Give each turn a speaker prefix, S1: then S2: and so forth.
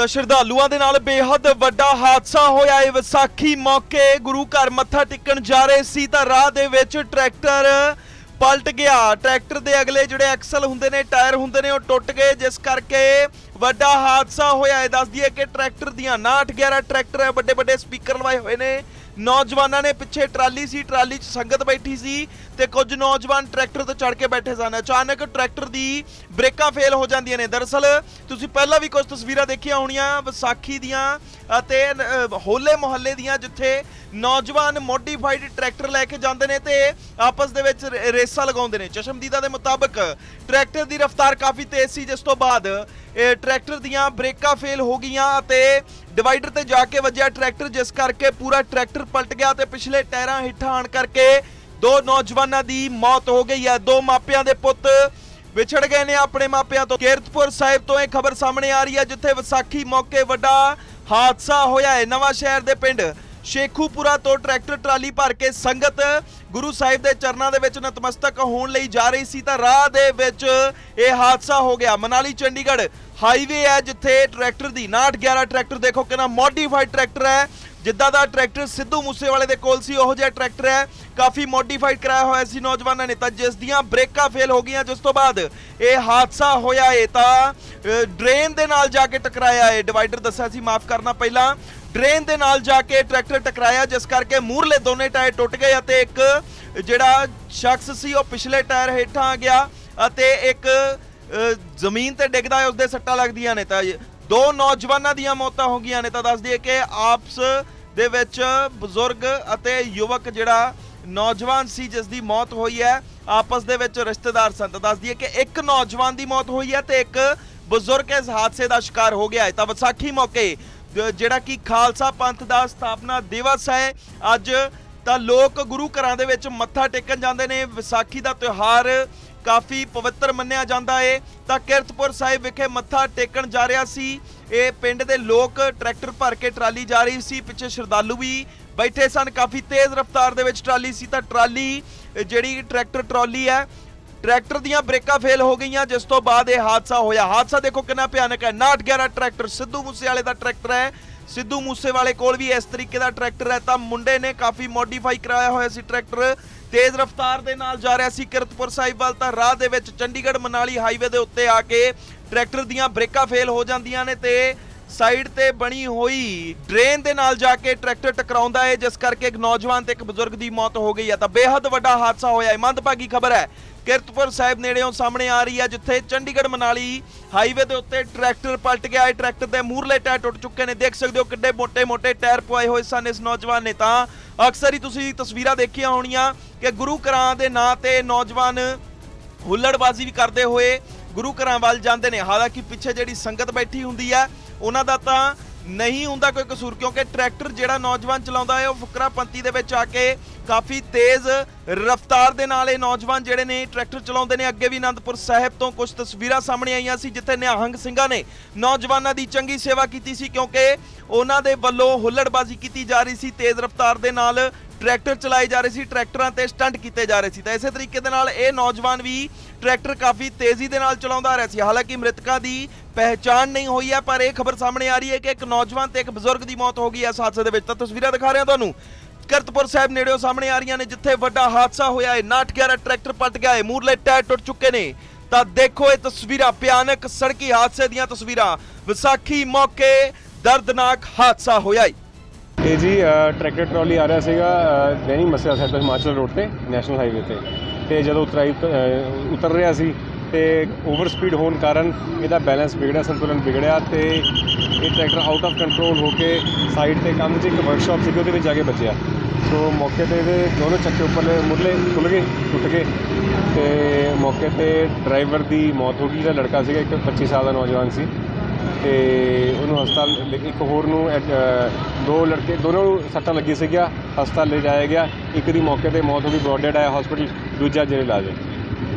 S1: ਤਾਂ ਸ਼ਰਧਾਲੂਆਂ ਦੇ ਨਾਲ ਬੇਹੱਦ ਵੱਡਾ ਹਾਦਸਾ ਹੋਇਆ ਹੈ। ਵਿਸਾਖੀ ਮੌਕੇ ਗੁਰੂ ਘਰ ਮੱਥਾ ਟੇਕਣ ਜਾ ਰਹੇ ਸੀ ਤਾਂ ਰਾਹ ਦੇ ਵਿੱਚ ਟਰੈਕਟਰ ਪਲਟ गया। ट्रैक्टर के अगले जोड़े एक्सल होंगे ने टायर होंगे ने टुट गए, जिस करके वड्डा हादसा होया है। दस दिए कि ट्रैक्टर दियां 9-11 ट्रैक्टर है, बड़े बड़े स्पीकर लवाए हुए ने। नौजवानों ने पिछे ट्राली सी, ट्राली च संगत बैठी सी ते कुछ नौजवान ट्रैक्टर तो चढ़ के बैठे सन। अचानक ट्रैक्टर दी ब्रेकां फेल हो जांदियां ने। दरअसल तुसीं पहला भी कुछ तस्वीरां देखियां होणीआं विसाखी दियां अते होले मुहल्ले दियां, जिथे नौजवान मॉडिफाइड ट्रैक्टर लैके जांदे ने ते आपस दे विच रेसां लगाउंदे ने। चशमदीदा दे मुताबिक ट्रैक्टर दी रफ्तार काफ़ी तेज सी, जिस तो बाद ट्रैक्टर दियां ब्रेकां फेल हो गईयां ते डिवाइडर ते जाके वज्जिया ट्रैक्टर, जिस करके पूरा ट्रैक्टर पलट गया ते पिछले टायरां हेठां आण करके दो नौजवानों की मौत हो गई है। दो मापियां दे पुत्त विछड़ गए ने अपने मापियां तो। कीरतपुर साहिब तो यह खबर सामने आ रही है, जिथे विसाखी मौके वड्डा हादसा होया है। नवां शहर दे पिंड शेखूपुरा तो ट्रैक्टर ट्राली भर के संगत गुरु साहिब के चरणों के विच नतमस्तक होने लई जा रही सी तां राह दे विच यह हादसा हो गया। मनाली चंडीगढ़ हाईवे है, जिथे ट्रैक्टर दी 9-11 ट्रैक्टर देखो कि मॉडिफाइड ट्रैक्टर है। जिद्दां दा ट्रैक्टर सिद्धू मूसेवाले दे कोल सी, ओहो जिहा ट्रैक्टर है काफ़ी मॉडिफाइड कराया होया सी नौजवानों ने। तां जिस दियां ब्रेकां फेल हो गईयां, जिस तो बाद यह हादसा होया है। तां ड्रेन दे नाल जाके टकराया है। डिवाइडर दस्सिया सी, माफ करना, पहला ड्रेन दे नाल जाके ट्रैक्टर टकराया, जिस करके मूरले दोने टायर टुट गए अते एक जिहड़ा शख्स सी वो पिछले टायर हेठां आ गया अते एक जमीन ते डिगदा है, उसदे सट्टां लगदियां ने। तां दो नौजवानों दीयां मौतां हो गईयां ने। तां दस दईए कि आपस दे विच बजुर्ग अते युवक जिहड़ा नौजवान सी जिस दी मौत हुई है, आपस दे विच रिश्तेदार सन। तां दस दईए कि एक नौजवान दी मौत हुई है ते एक बजुर्ग इस हादसे का शिकार हो गया है। तां विसाखी मौके जिहड़ा कि खालसा पंथ का स्थापना दिवस है अज, तां लोक गुरु घरां दे विच मत्था टेकन जांदे ने। विसाखी का त्यौहार काफ़ी पवित्र मन्निया जाता है। तां कीरतपुर साहिब विखे मत्था टेकन जा रहा सी ये पिंड दे लोक, ट्रैक्टर भर के ट्राली जा रही सी, पिछे श्रद्धालु भी बैठे सन। काफ़ी तेज़ रफ्तार दे विच ट्राली सी। तां ट्राली जिहड़ी ट्रैक्टर ट्रॉली है, ट्रैक्टर दियां ब्रेकां फेल हो गई, जिस तो बाद यह हादसा होया। हादसा देखो कितना भयानक है। 9-11 ट्रैक्टर सिद्धू मूसेवाले का ट्रैक्टर है। सिद्धू मूसेवाले कोल भी इस तरीके का ट्रैक्टर है। तां मुंडे ने काफ़ी मॉडिफाई कराया होया सी ट्रैक्टर, तेज़ रफ्तार दे नाल जा रहा सी कीरतपुर साहिब वाल। तां राह दे विच चंडीगढ़ मनाली हाईवे दे उत्ते आके ट्रैक्टर दियां ब्रेकां फेल हो जांदियां ने ते साइड ते बनी हुई ड्रेन दे नाल जाके ट्रैक्टर टकराउंदा है, जिस करके एक नौजवान ते एक बजुर्ग की मौत हो गई है। तां बेहद वड्डा हादसा होया है। मंदभागी खबर है कीरतपुर साहिब नेड़ेों सामने आ रही है, जिथे चंडीगढ़ मनाली हाईवे के उत्ते ट्रैक्टर पलट गया है। ट्रैक्टर के मूरले टायर टुट चुके हैं। देख सकते हो किड्डे मोटे मोटे टायर पवाए हुए सन इस नौजवान ने। तां अक्सर ही तुसीं तस्वीरां देखियां होणीआं कि गुरु घरां दे नां ते नौजवान हुल्लड़बाजी भी करते हुए गुरु घरां वाल जांदे ने। हालांकि पिछे जिहड़ी संगत बैठी हुंदी है उन्हां दा तां नहीं हुंदा कोई कसूर, क्योंकि ट्रैक्टर जिहड़ा नौजवान चलाउंदा है वो फुकरा पंथी दे विच आके काफ़ी तेज़ रफ्तार दे नाल नौजवान जिहड़े ने ट्रैक्टर चलाउंदे ने। अगे भी आनंदपुर साहिब तो कुछ तस्वीरां सामने आईयां सी, जिथे निहंग ਸਿੰਘਾਂ ने नौजवानों की चंगी सेवा की सी, क्योंकि उन्हां दे वल्लों हुल्लड़बाजी की जा रही सी। तेज़ रफ्तार दे नाल ट्रैक्टर चलाए जा रहे सी, ट्रैक्टरां ते स्टंट किए जा रहे सी। तां इसे तरीके दे नाल ये नौजवान भी ट्रैक्टर काफ़ी तेज़ी दे नाल चलाउंदा रहा सी। हालांकि मृतकों की पहचान नहीं हुई है, पर यह खबर सामने आ रही है कि एक नौजवान ते एक बजुर्ग की मौत हो गई है इस हादसे दे विच। तां तस्वीरां दिखा रहे हैं तुहानूं कीरतपुर साहिब नेड़ियों सामने आ रही ने, जिथे वड्डा हादसा होया है। 9-11 ट्रैक्टर पलट गया है, मूरले टायर टुट चुके ने। तां देखो ये तस्वीरां, भयानक सड़की हादसे दीयां तस्वीरां। विसाखी मौके दर्दनाक हादसा होया है।
S2: ਇਹ ਜੀ ट्रैक्टर ट्रॉली आ रहा ਸੀਗਾ दैनिक मसीहा साहिब ਤੋਂ ਹਿਮਾਚਲ रोड ਤੇ ਨੈਸ਼ਨਲ ਹਾਈਵੇ ਤੇ ਜਦੋਂ ਉਤਰ ਰਿਹਾ ਸੀ ਤੇ ਓਵਰ ਸਪੀਡ ਹੋਣ ਕਾਰਨ ਇਹਦਾ ਬੈਲੈਂਸ ਵਿਗੜਿਆ, ਸੰਤੁਲਨ ਵਿਗੜਿਆ ਤੇ ਇਹ ਟਰੈਕਟਰ ਆਊਟ ਆਫ ਕੰਟਰੋਲ ਹੋ ਕੇ ਸਾਈਡ ਤੇ ਕੰਮ 'ਚ ਇੱਕ ਵਰਕਸ਼ਾਪ ਸੀਗੀ ਉਹਦੇ ਵਿੱਚ ਜਾ ਕੇ ਵੱਜਿਆ। ਸੋ ਮੌਕੇ ਤੇ ਇਹਦੇ ਦੋਨੋਂ ਚੱਕੇ ਉੱਪਰਲੇ ਮੁੱਢਲੇ ਖੁੱਲ੍ਹ ਗਏ, ਟੁੱਟ ਗਏ ਤੇ ਮੌਕੇ ਤੇ ਡਰਾਈਵਰ ਦੀ ਮੌਤ ਹੋ ਗਈ। ਜਿਹੜਾ ਲੜਕਾ ਸੀਗਾ ਇੱਕ 25 ਸਾਲ ਦਾ ਨੌਜਵਾਨ ਸੀ ਤੇ ਉਹਨੂੰ ਹਸਪਤਾਲ, ਇੱਕ ਹੋਰ ਨੂੰ ਦੋ ਲੜਕੇ ਦੋਨੋਂ ਨੂੰ ਸੱਟਾਂ ਲੱਗੀ ਸੀਗੀਆਂ, ਹਸਪਤਾਲ ਲੈ ਜਾਇਆ ਗਿਆ। ਇੱਕ ਦੀ ਮੌਕੇ ਤੇ ਮੌਤ ਹੋ ਗਈ, ਬ੍ਰੌਡ ਡੈਡ ਆਇਆ ਹਸਪਤਾਲ, ਦੂਜਾ ਜਿਹੜੇ ਇਲਾਜ ਹੈ।